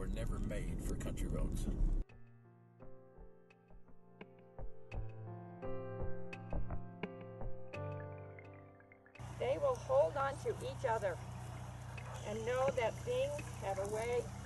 were never made for country roads. They will hold on to each other and know that things have a way